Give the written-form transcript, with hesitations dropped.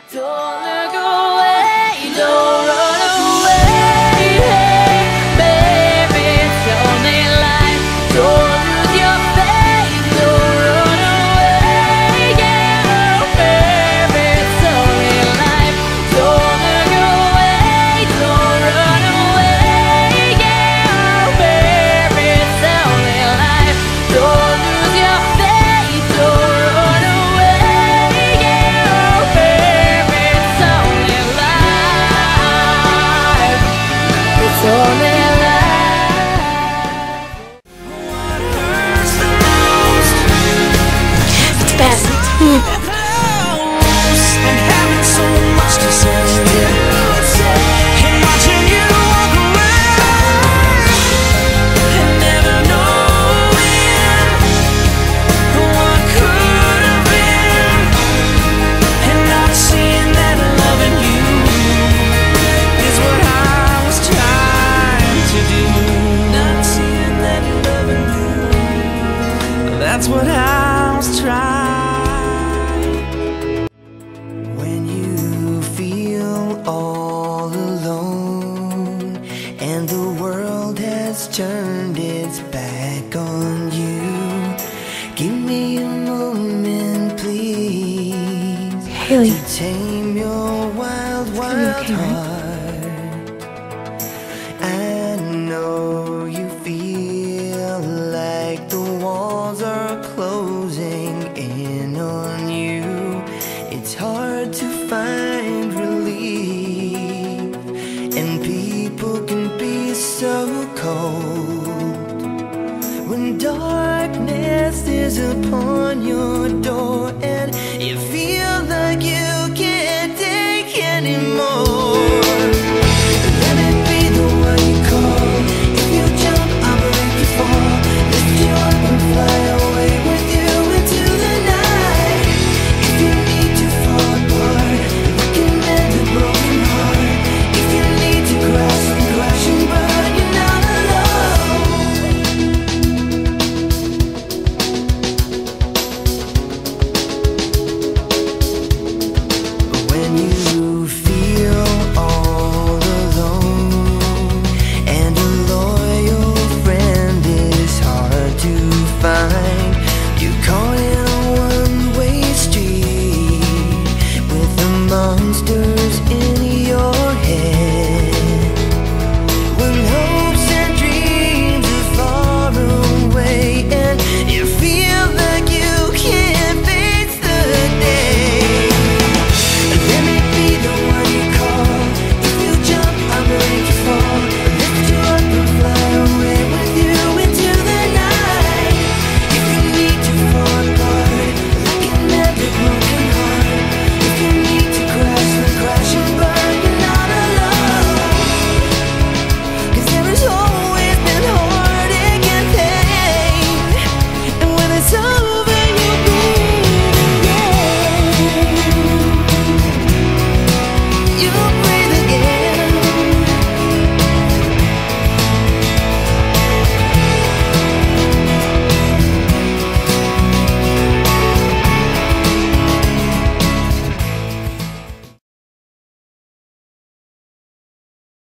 Don't look away, don't run away, baby, it's only life. Don't lose your faith, don't run away, yeah, baby, it's only life. Don't look away, don't run away, yeah, baby, it's only life. Don't lose your faith, don't run away, yeah, baby, it's only life. It's only life. It's best. And having so much to say, and watching you walk away, and never knowing what could have been, and not seeing that loving you is what I was trying to do. Not seeing that loving you, that's what I was trying. When you feel all alone and the world has turned its back on you, give me a moment, please, Haley, to tame your wild, gonna wild be okay, right? heart. I know you feel like the walls are closing in on you. It's hard to find relief, and people can be so cold when darkness is upon your door and you feel like you can't take anymore. Let me be the one you call. If you jump, I'll break you fall. Lift you up and fly away with you into the night. If you need to fall apart, we can mend a broken heart. If you need to crash and burn, you're not alone. But when you feel all alone and a loyal friend is hard to find, you're caught in a one-way street with a monster